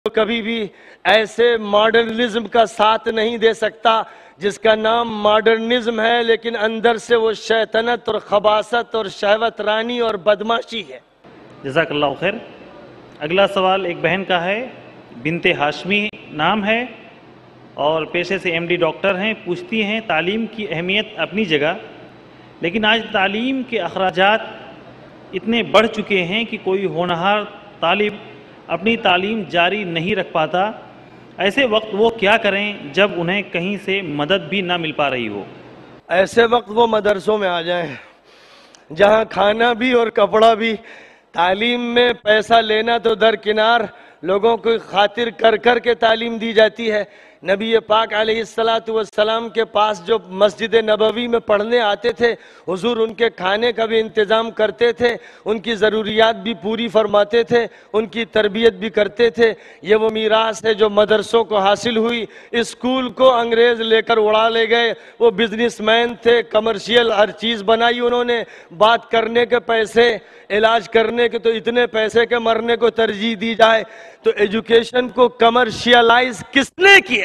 کبھی بھی ایسے ماڈرنزم کا ساتھ نہیں دے سکتا جس کا نام ماڈرنزم ہے، لیکن اندر سے وہ شیطنت اور خباثت اور شہوت رانی اور بدماشی ہے۔ جزاک اللہ خیر۔ اگلا سوال ایک بہن کا ہے، بنت ہاشمی نام ہے اور پیشے سے ایم ڈی ڈاکٹر ہیں۔ پوچھتی ہیں تعلیم کی اہمیت اپنی جگہ، لیکن آج تعلیم کے اخراجات اتنے بڑھ چکے ہیں کہ کوئی ہونہار طالب اپنی تعلیم جاری نہیں رکھ پاتا۔ ایسے وقت وہ کیا کریں جب انہیں کہیں سے مدد بھی نہ مل پا رہی ہو؟ ایسے وقت وہ مدرسوں میں آ جائیں جہاں کھانا بھی اور کپڑا بھی، تعلیم میں پیسہ لینا تو درکنار، لوگوں کو خاطر کر کر کے تعلیم دی جاتی ہے۔ نبی پاک علیہ السلام کے پاس جو مسجد نبوی میں پڑھنے آتے تھے، حضور ان کے کھانے کا بھی انتظام کرتے تھے، ان کی ضروریات بھی پوری فرماتے تھے، ان کی تربیت بھی کرتے تھے۔ یہ وہ میراث ہے جو مدرسوں کو حاصل ہوئی۔ اسکول کو انگریز لے کر اڑا لے گئے، وہ بزنس مین تھے، کمرشیل ہر چیز بنائی انہوں نے، بات کرنے کے پیسے، علاج کرنے کے تو اتنے پیسے کے مرنے کو ترجیح دی جائے۔ تو ایجوکیشن کو کمرشیلائز کس نے کیا؟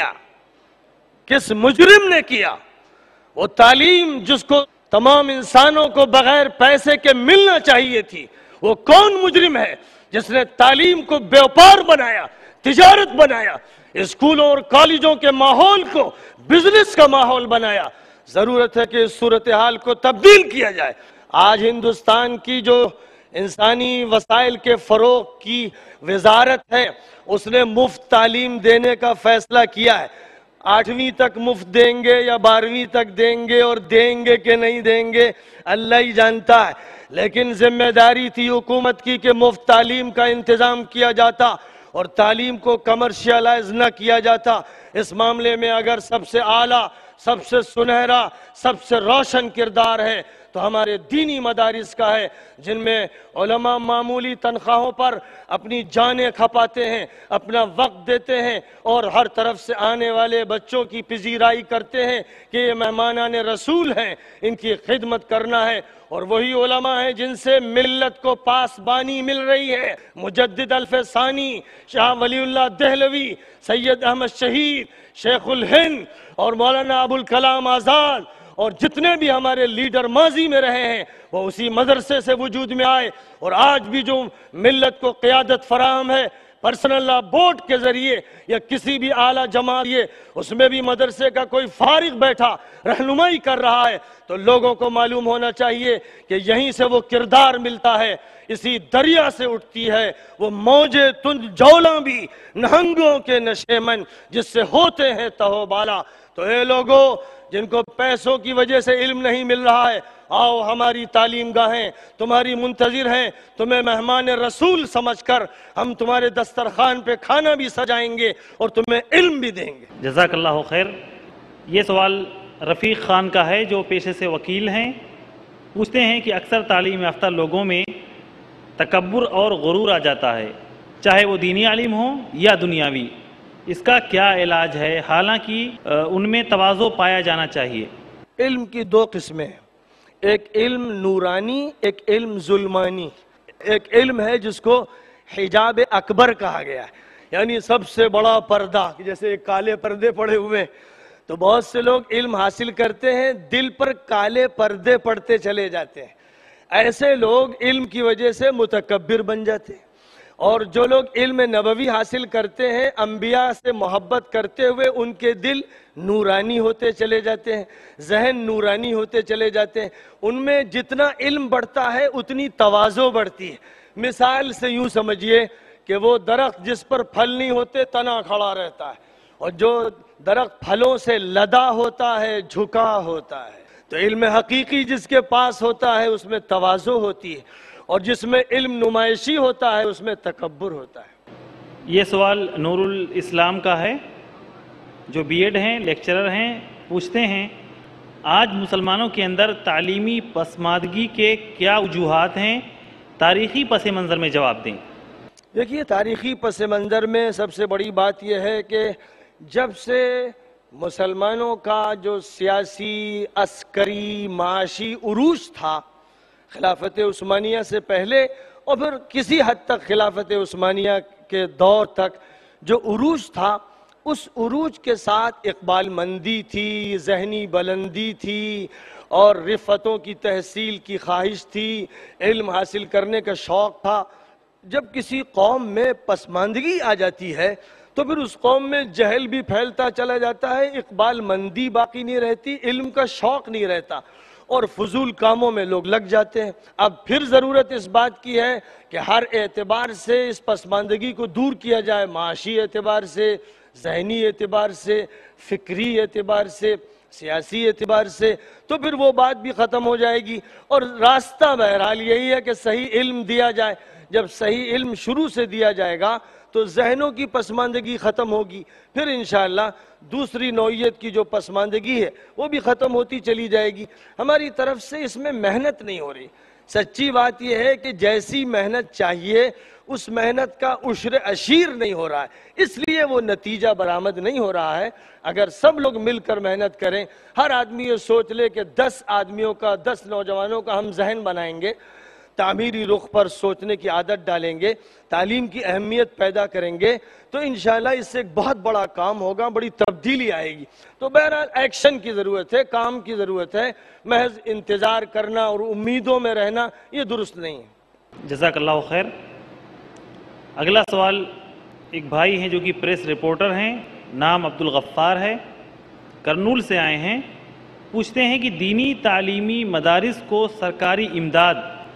کس مجرم نے کیا؟ وہ تعلیم جس کو تمام انسانوں کو بغیر پیسے کے ملنا چاہیے تھی، وہ کون مجرم ہے جس نے تعلیم کو بیوپار بنایا، تجارت بنایا، اسکولوں اور کالجوں کے ماحول کو بزنس کا ماحول بنایا؟ ضرورت ہے کہ اس صورتحال کو تبدیل کیا جائے۔ آج ہندوستان کی جو انسانی وسائل کے فروغ کی وزارت ہے، اس نے مفت تعلیم دینے کا فیصلہ کیا ہے۔ 8ویں تک مفت دیں گے یا 12ویں تک دیں گے، اور دیں گے کہ نہیں دیں گے اللہ ہی جانتا ہے، لیکن ذمہ داری تھی حکومت کی کہ مفت تعلیم کا انتظام کیا جاتا اور تعلیم کو کمرشیلائز نہ کیا جاتا۔ اس معاملے میں اگر سب سے اعلیٰ، سب سے سنہرا، سب سے روشن کردار ہے تو ہمارے دینی مدارس کا ہے، جن میں علماء معمولی تنخواہوں پر اپنی جانیں کھپاتے ہیں، اپنا وقت دیتے ہیں اور ہر طرف سے آنے والے بچوں کی پذیرائی کرتے ہیں کہ یہ مہمانان رسول ہیں، ان کی خدمت کرنا ہے۔ اور وہی علماء ہیں جن سے ملت کو پاسبانی مل رہی ہے۔ مجدد الف ثانی، شاہ ولی اللہ دہلوی، سید احمد شہید، شیخ الہند اور مولانا ابوالکلام آزاد اور جتنے بھی ہمارے لیڈر ماضی میں رہے ہیں، وہ اسی مدرسے سے وجود میں آئے، اور آج بھی جو ملت کو قیادت فراہم ہے پرسنل لا بورڈ کے ذریعے یا کسی بھی اعلیٰ جماعت، اس میں بھی مدرسے کا کوئی فارغ بیٹھا رہنمائی کر رہا ہے، تو لوگوں کو معلوم ہونا چاہیے کہ یہیں سے وہ کردار ملتا ہے، اسی دریا سے اٹھتی ہے وہ موجے تند جولاں بھی نہنگوں کے نشیمن، جس سے ہوتے ہیں تہو بالا۔ تو اے لوگوں جن کو پیسوں کی وجہ سے علم نہیں مل رہا ہے، آؤ ہماری تعلیم گاہیں تمہاری منتظر ہیں، تمہیں مہمان رسول سمجھ کر ہم تمہارے دسترخوان پہ کھانا بھی سجائیں گے اور تمہیں علم بھی دیں گے۔ جزاک اللہ خیر۔ یہ سوال رفیق خان کا ہے جو پیشے سے وکیل ہیں۔ پوچھتے ہیں کہ اکثر تعلیم یافتہ لوگوں میں تکبر اور غرور آ جاتا ہے، چاہے وہ دینی عالم ہو یا دنیاوی، اس کا کیا علاج ہے؟ حالانکہ ان میں تواضع پایا جانا چاہیے۔ علم کی دو قسمیں ہیں، ایک علم نورانی، ایک علم ظلمانی۔ ایک علم ہے جس کو حجاب اکبر کہا گیا ہے، یعنی سب سے بڑا پردہ، جیسے کالے پردے پڑے ہوئے ہیں، تو بہت سے لوگ علم حاصل کرتے ہیں، دل پر کالے پردے پڑتے چلے جاتے ہیں۔ ایسے لوگ علم کی وجہ سے متکبر بن جاتے ہیں۔ اور جو لوگ علم نبوی حاصل کرتے ہیں، انبیاء سے محبت کرتے ہوئے ان کے دل نورانی ہوتے چلے جاتے ہیں، ذہن نورانی ہوتے چلے جاتے ہیں۔ ان میں جتنا علم بڑھتا ہے اتنی تواضع بڑھتی ہے۔ مثال سے یوں سمجھیے کہ وہ درخت جس پر پھل نہیں ہوتے تنا کھڑا رہتا ہے، اور جو درخت پھلوں سے لدا ہوتا ہے جھکا ہوتا ہے۔ تو علم حقیقی جس کے پاس ہوتا ہے اس میں تواضع ہوتی ہے، اور جس میں علم نمائشی ہوتا ہے اس میں تکبر ہوتا ہے۔ یہ سوال نور الاسلام کا ہے جو بی ایڈ ہیں، لیکچرر ہیں۔ پوچھتے ہیں آج مسلمانوں کے اندر تعلیمی پسماندگی کے کیا وجوہات ہیں؟ تاریخی پس منظر میں جواب دیں۔ دیکھیے، تاریخی پس منظر میں سب سے بڑی بات یہ ہے کہ جب سے مسلمانوں کا جو سیاسی، عسکری، معاشی عروج تھا خلافت عثمانیہ سے پہلے اور پھر کسی حد تک خلافت عثمانیہ کے دور تک، جو عروج تھا اس عروج کے ساتھ اقبال مندی تھی، ذہنی بلندی تھی اور رفتوں کی تحصیل کی خواہش تھی، علم حاصل کرنے کا شوق تھا۔ جب کسی قوم میں پسماندگی آ جاتی ہے تو پھر اس قوم میں جہل بھی پھیلتا چلا جاتا ہے، اقبال مندی باقی نہیں رہتی، علم کا شوق نہیں رہتا اور فضول کاموں میں لوگ لگ جاتے ہیں۔ اب پھر ضرورت اس بات کی ہے کہ ہر اعتبار سے اس پسماندگی کو دور کیا جائے، معاشی اعتبار سے، ذہنی اعتبار سے، فکری اعتبار سے، سیاسی اعتبار سے، تو پھر وہ بات بھی ختم ہو جائے گی۔ اور راستہ بہرحال یہی ہے کہ صحیح علم دیا جائے۔ جب صحیح علم شروع سے دیا جائے گا تو ذہنوں کی پسماندگی ختم ہوگی، پھر انشاءاللہ دوسری نوعیت کی جو پسماندگی ہے وہ بھی ختم ہوتی چلی جائے گی۔ ہماری طرف سے اس میں محنت نہیں ہو رہی۔ سچی بات یہ ہے کہ جیسی محنت چاہیے اس محنت کا عشر عشیر نہیں ہو رہا ہے، اس لیے وہ نتیجہ برآمد نہیں ہو رہا ہے۔ اگر سب لوگ مل کر محنت کریں، ہر آدمی یہ سوچ لے کہ 10 آدمیوں کا، 10 نوجوانوں کا ہم ذہن بنائیں گے، تعمیری رخ پر سوچنے کی عادت ڈالیں گے، تعلیم کی اہمیت پیدا کریں گے، تو انشاءاللہ اس سے ایک بہت بڑا کام ہوگا، بڑی تبدیلی آئے گی۔ تو بہرحال ایکشن کی ضرورت ہے، کام کی ضرورت ہے، محض انتظار کرنا اور امیدوں میں رہنا یہ درست نہیں ہے۔ جزاک اللہ خیر۔ اگلا سوال ایک بھائی ہیں جو کہ پریس رپورٹر ہیں، نام عبدالغفار ہے، کرنول سے آئے ہیں، پوچھتے ہیں کہ دینی تعلیمی مدارس کو سرکاری امداد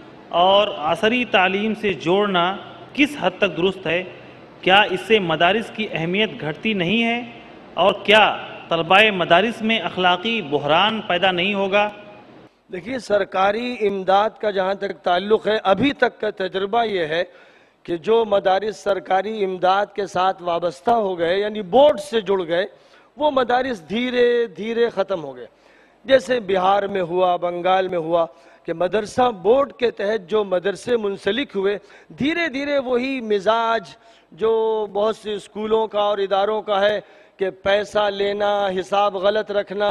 اور عصری تعلیم سے جوڑنا کس حد تک درست ہے؟ کیا اس سے مدارس کی اہمیت گھٹتی نہیں ہے؟ اور کیا طلباء مدارس میں اخلاقی بحران پیدا نہیں ہوگا؟ دیکھیے، سرکاری امداد کا جہاں تک تعلق ہے، ابھی تک کا تجربہ یہ ہے کہ جو مدارس سرکاری امداد کے ساتھ وابستہ ہو گئے، یعنی بورڈ سے جڑ گئے، وہ مدارس دھیرے دھیرے ختم ہو گئے۔ جیسے بہار میں ہوا، بنگال میں ہوا کہ مدرسہ بورڈ کے تحت جو مدرسے منسلک ہوئے، دھیرے دھیرے وہی مزاج جو بہت سے اسکولوں کا اور اداروں کا ہے کہ پیسہ لینا، حساب غلط رکھنا،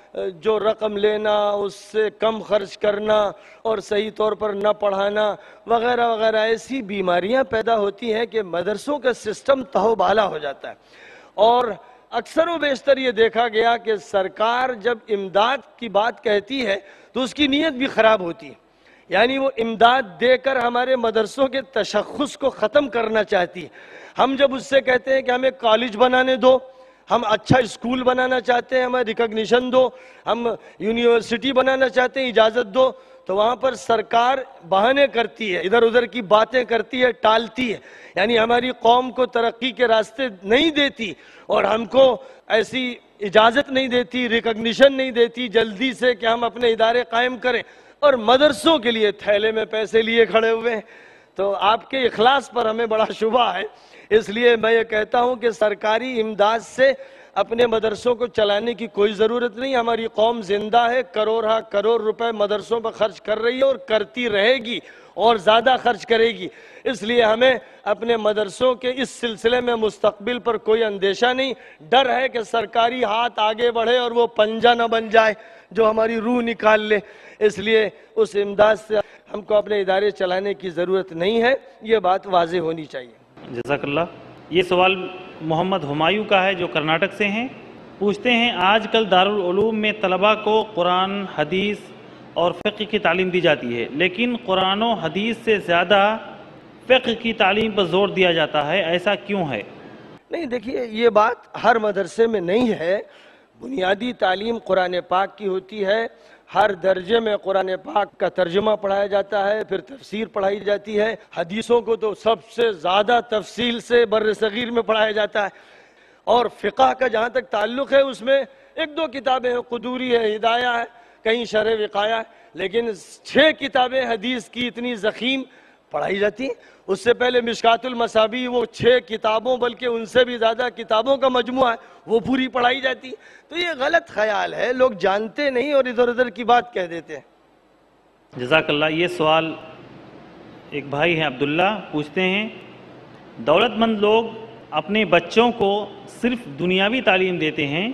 جو رقم لینا اس سے کم خرچ کرنا اور صحیح طور پر نہ پڑھانا وغیرہ وغیرہ، ایسی بیماریاں پیدا ہوتی ہیں کہ مدرسوں کا سسٹم تہو بالا ہو جاتا ہے۔ اور اکثر و بیشتر یہ دیکھا گیا کہ سرکار جب امداد کی بات کہتی ہے تو اس کی نیت بھی خراب ہوتی ہے، یعنی وہ امداد دے کر ہمارے مدرسوں کے تشخص کو ختم کرنا چاہتی ہے۔ ہم جب اس سے کہتے ہیں کہ ہمیں کالج بنانے دو، ہم اچھا اسکول بنانا چاہتے ہیں، ہمیں ریکگنیشن دو، ہم یونیورسٹی بنانا چاہتے ہیں، اجازت دو، تو وہاں پر سرکار بہانے کرتی ہے، ادھر ادھر کی باتیں کرتی ہے، ٹالتی ہے، یعنی ہماری قوم کو ترقی کے راستے نہیں دیتی اور ہم کو ایسی اجازت نہیں دیتی، ریکگنیشن نہیں دیتی جلدی سے کہ ہم اپنے ادارے قائم کریں، اور مدرسوں کے لیے تھیلے میں پیسے لیے کھڑے ہوئے ہیں۔ تو آپ کے اخلاص پر ہمیں بڑا شبہ ہے، اس لیے میں یہ کہتا ہوں کہ سرکاری امداد سے اپنے مدرسوں کو چلانے کی کوئی ضرورت نہیں۔ ہماری قوم زندہ ہے، کروڑ کروڑ روپے مدرسوں پر خرچ کر رہی ہے اور کرتی رہے گی اور زیادہ خرچ کرے گی، اس لیے ہمیں اپنے مدرسوں کے اس سلسلے میں مستقبل پر کوئی اندیشہ نہیں۔ ڈر ہے کہ سرکاری ہاتھ آگے بڑھے اور وہ پنجہ نہ بن جائے جو ہماری روح نکال لے، اس لیے اس امداد سے ہم کو اپنے ادارے چلانے کی ضرورت نہیں ہے، یہ بات واضح ہونی چاہیے۔ جزاک اللہ۔ یہ سوال محمد ہمایوں کا ہے جو کرناٹک سے ہیں، پوچھتے ہیں آج کل دارالعلوم میں طلباء کو قرآن، حدیث اور فقہ کی تعلیم دی جاتی ہے، لیکن قرآن و حدیث سے زیادہ فقہ کی تعلیم پر زور دیا جاتا ہے، ایسا کیوں ہے؟ نہیں، دیکھیے، یہ بات ہر مدرسے میں نہیں ہے۔ بنیادی تعلیم قرآن پاک کی ہوتی ہے، ہر درجے میں قرآن پاک کا ترجمہ پڑھایا جاتا ہے، پھر تفسیر پڑھائی جاتی ہے، حدیثوں کو تو سب سے زیادہ تفصیل سے برصغیر میں پڑھایا جاتا ہے، اور فقہ کا جہاں تک تعلق ہے اس میں ایک دو کتابیں ہیں، قدوری ہے، ہدایہ ہے، کہیں شرح وقایہ ہے، لیکن 6 کتابیں حدیث کی اتنی ضخیم پڑھائی جاتی ہیں۔ اس سے پہلے مشکات المصابیح، وہ 6 کتابوں بلکہ ان سے بھی زیادہ کتابوں کا مجموعہ ہے، وہ پوری پڑھائی جاتی ہے۔ تو یہ غلط خیال ہے، لوگ جانتے نہیں اور ادھر ادھر کی بات کہہ دیتے ہیں۔ جزاک اللہ۔ یہ سوال ایک بھائی ہیں عبداللہ، پوچھتے ہیں دولت مند لوگ اپنے بچوں کو صرف دنیاوی تعلیم دیتے ہیں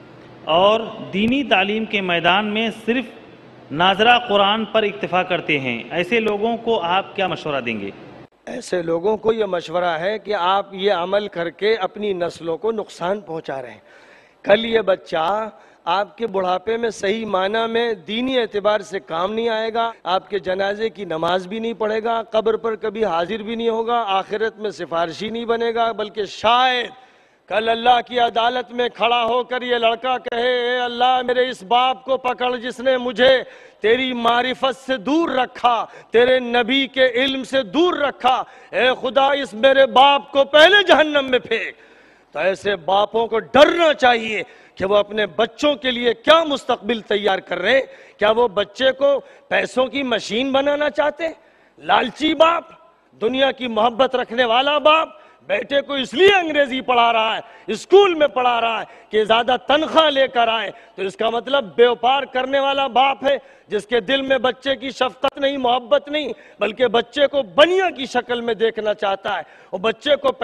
اور دینی تعلیم کے میدان میں صرف ناظرہ قرآن پر اکتفا کرتے ہیں، ایسے لوگوں کو آپ کیا مشورہ دیں گے؟ ایسے لوگوں کو یہ مشورہ ہے کہ آپ یہ عمل کر کے اپنی نسلوں کو نقصان پہنچا رہے ہیں. کل یہ بچہ آپ کے بڑھاپے میں صحیح معنی میں دینی اعتبار سے کام نہیں آئے گا، آپ کے جنازے کی نماز بھی نہیں پڑھے گا، قبر پر کبھی حاضر بھی نہیں ہوگا، آخرت میں سفارشی نہیں بنے گا، بلکہ شاید کل اللہ کی عدالت میں کھڑا ہو کر یہ لڑکا کہے اے اللہ میرے اس باپ کو پکڑ جس نے مجھے تیری معرفت سے دور رکھا، تیرے نبی کے علم سے دور رکھا، اے خدا اس میرے باپ کو پہلے جہنم میں پھینک. تو ایسے باپوں کو ڈرنا چاہیے کہ وہ اپنے بچوں کے لیے کیا مستقبل تیار کر رہے ہیں. کیا وہ بچے کو پیسوں کی مشین بنانا چاہتے ہیں؟ لالچی باپ، دنیا کی محبت رکھنے والا باپ بیٹے کو اس لیے انگریزی پڑھا رہا ہے، اسکول میں پڑھا رہا ہے کہ زیادہ تنخواہ لے کر آئے، تو اس کا مطلب بیوپار کرنے والا باپ ہے جس کے دل میں بچے کی شفقت نہیں، محبت نہیں، بلکہ بچے کو بنیا کی شکل میں دیکھنا چاہتا ہے. اور بچے کو